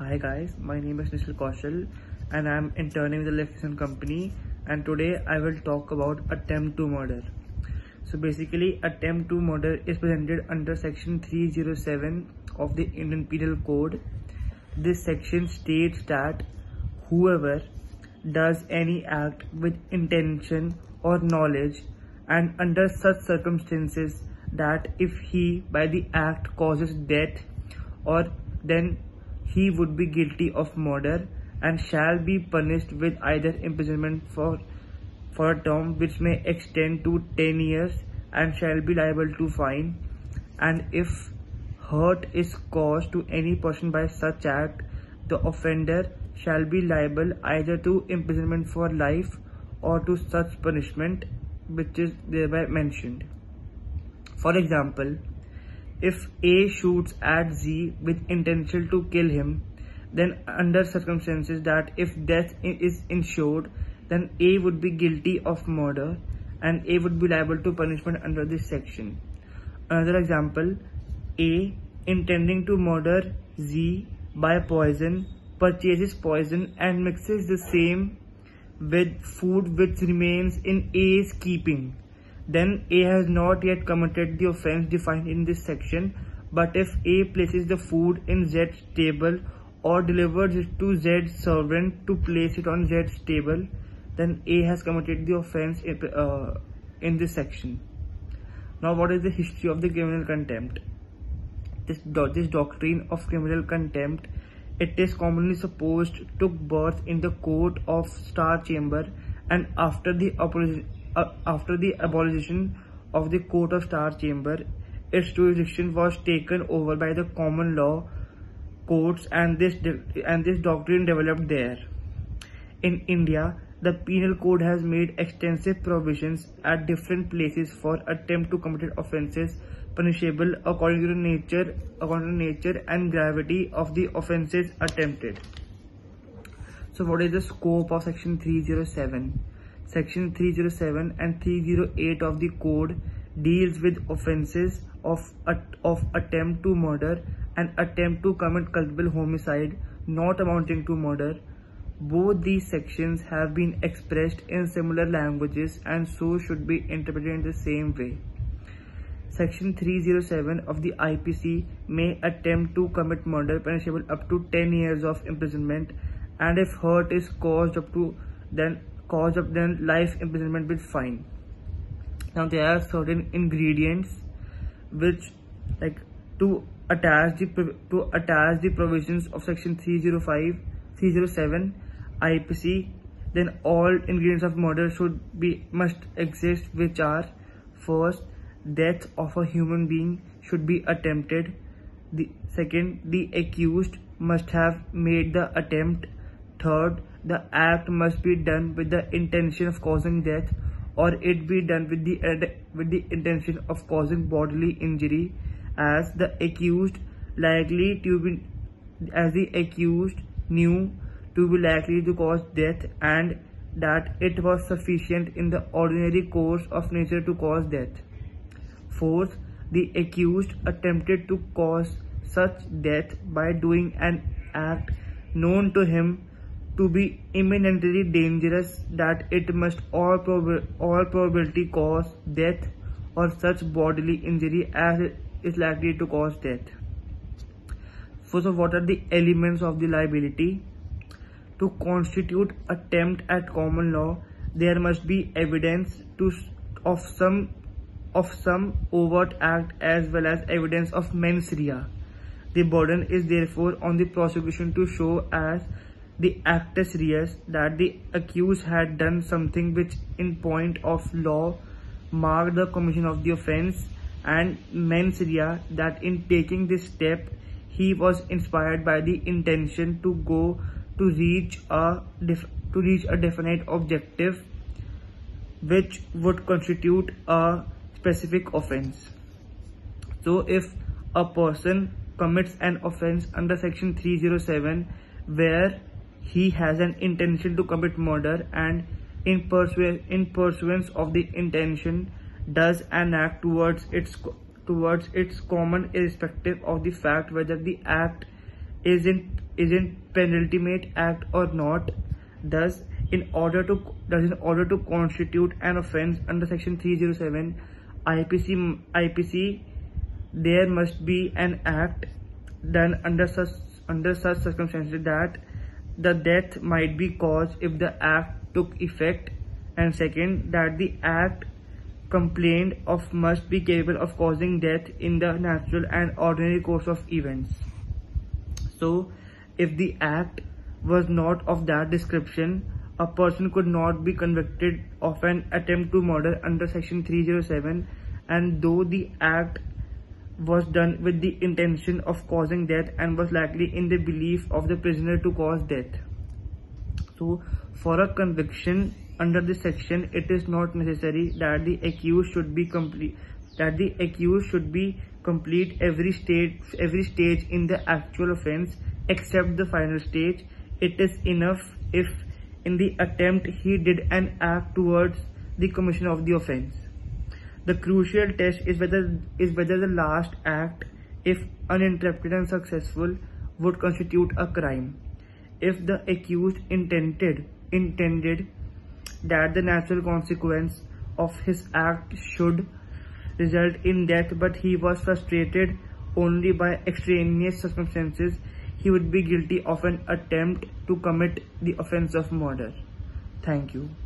Hi guys, my name is Nishal Kaushal and I am interning with the Lexington company, and today I will talk about attempt to murder. So basically, attempt to murder is presented under section 307 of the Indian Penal Code. This section states that whoever does any act with intention or knowledge and under such circumstances that if he by the act causes death or then he would be guilty of murder and shall be punished with either imprisonment for a term which may extend to 10 years and shall be liable to fine, and if hurt is caused to any person by such act, the offender shall be liable either to imprisonment for life or to such punishment which is thereby mentioned. For example, if A shoots at Z with intention to kill him, then under circumstances that if death is ensured, then A would be guilty of murder and A would be liable to punishment under this section. Another example, A intending to murder Z by poison purchases poison and mixes the same with food which remains in A's keeping. Then A has not yet committed the offence defined in this section, but if A places the food in Z's table or delivers it to Z's servant to place it on Z's table, then A has committed the offence in this section. Now, what is the history of the criminal contempt? This doctrine of criminal contempt, it is commonly supposed took birth in the court of Star Chamber, and after the abolition of the court of Star Chamber, its jurisdiction was taken over by the common law courts, and this doctrine developed there. In India, the penal code has made extensive provisions at different places for attempt to commit offences punishable according to the nature and gravity of the offences attempted. So what is the scope of section 307? Section 307 and 308 of the code deals with offences of attempt to murder and attempt to commit culpable homicide not amounting to murder. Both these sections have been expressed in similar languages and so should be interpreted in the same way. Section 307 of the IPC may attempt to commit murder punishable up to 10 years of imprisonment, and if hurt is caused up then life imprisonment with fine. Now there are certain ingredients which, like, to attach the provisions of section 307 IPC, then all ingredients of murder must exist, which are: first, death of a human being should be attempted. Second, the accused must have made the attempt. Third, the act must be done with the intention of causing death, or it be done with the intention of causing bodily injury, as the accused knew to be likely to cause death, and that it was sufficient in the ordinary course of nature to cause death. Fourth, the accused attempted to cause such death by doing an act known to him to be imminently dangerous, that it must all probability cause death or such bodily injury as is likely to cause death. So what are the elements of the liability? To constitute attempt at common law, there must be evidence of some overt act as well as evidence of mens rea. The burden is therefore on the prosecution to show as the actus reus that the accused had done something which in point of law marked the commission of the offence, and mens rea that in taking this step he was inspired by the intention to reach a definite objective which would constitute a specific offence. So if a person commits an offence under section 307 where he has an intention to commit murder and in pursuance of the intention does an act towards its common irrespective of the fact whether the act is in isn't penultimate act or not. Thus, in order to constitute an offence under section 307 IPC, there must be an act done under such circumstances that the death might be caused if the act took effect, and second, that the act complained of must be capable of causing death in the natural and ordinary course of events. So, if the act was not of that description, a person could not be convicted of an attempt to murder under section 307, and though the act was done with the intention of causing death and was likely in the belief of the prisoner to cause death. So, for a conviction under this section, it is not necessary that the accused should be complete every stage in the actual offence except the final stage. It is enough if in the attempt he did an act towards the commission of the offence. The crucial test is whether the last act, if uninterrupted and successful, would constitute a crime. If the accused intended that the natural consequence of his act should result in death, but he was frustrated only by extraneous circumstances, he would be guilty of an attempt to commit the offence of murder. Thank you.